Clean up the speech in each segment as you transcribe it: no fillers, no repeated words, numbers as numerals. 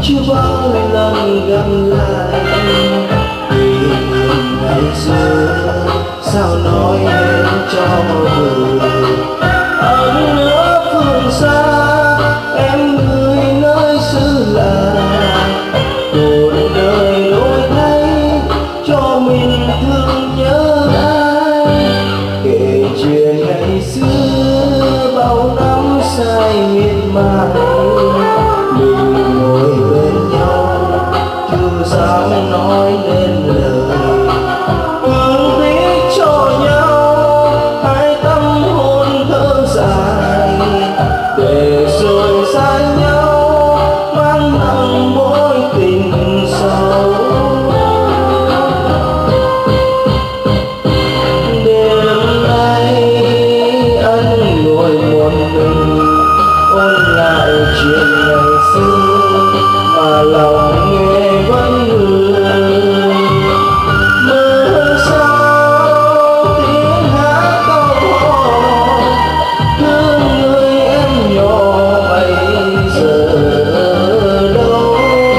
chưa bao lần gặp lại kỷ niệm ngày xưa, sao nói hết cho vừa. Ở nữa phương xa em người nơi xứ lạ, cuộc đời đổi thay cho mình thương nhớ ai. Kể chuyện ngày xưa bao năm say miệt mài, mình ngồi bên nhau chưa dám nói nên lời. Ước tiếc cho nhau hai tâm hồn thơ dài, để rồi xa nhau mang nặng mối tình sâu. Đêm nay anh ngồi một mình ôn lại chuyện ngày xưa mà lòng nghe vẫn vương. Mơ sao tiếng hát câu hò thương người em nhỏ bây giờ đâu.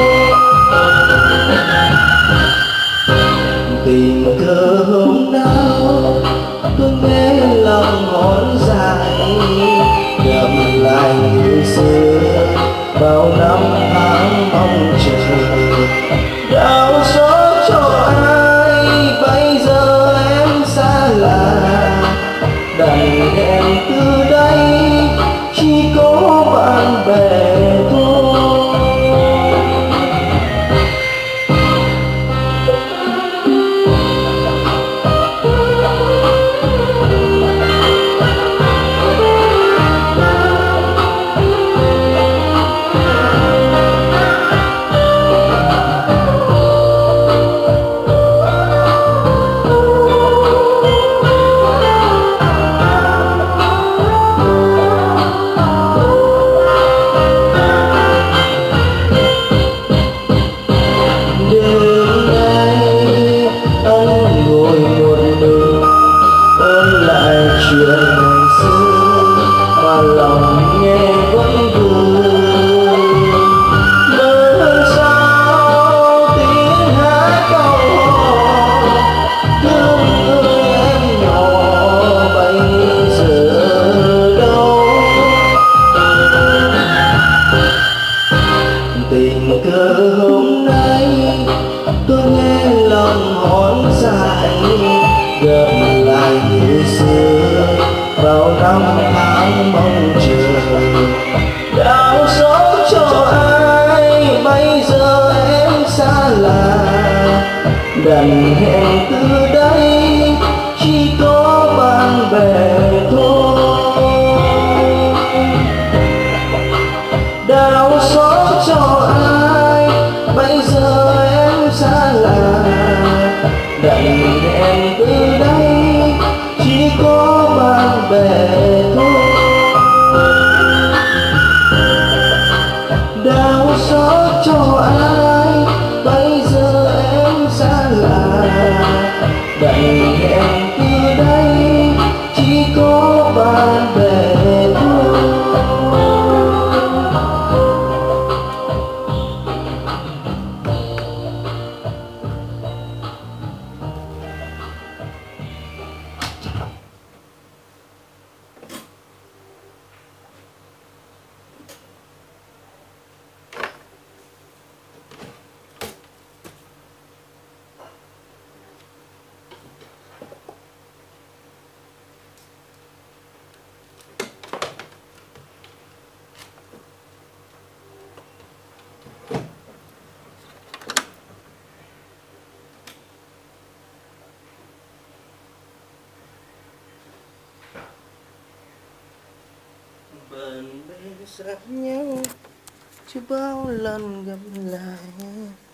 Tình cờ hôm nào tôi nghe lòng hón dài, gặp lại người xưa bao năm tháng mong chờ. Đau xót cho ai bây giờ em xa lạ, đành hẹn từ đây chỉ có bạn bè thôi. Chuyện ngày xưa mà lòng nghe vẫn vương. Mơ sao tiếng hát câu hò thương người em nhỏ bây giờ đâu. Tình cờ hôm nay tôi nghe lòng hón dài, gặp lại người xưa bao năm tháng mong chờ. Đau xót cho ai bây giờ em xa lạ, đành hẹn từ đây chỉ có bạn bè thôi. Đau xót cho ai bây giờ em xa lạ, đành hẹn từ đây chỉ có bạn bè thôi. Đau xót cho ai bây giờ em xa lạ, đành hẹn từ đây chỉ có bạn bè thôi. Bên bên sát nhau chưa bao lần gặp lại.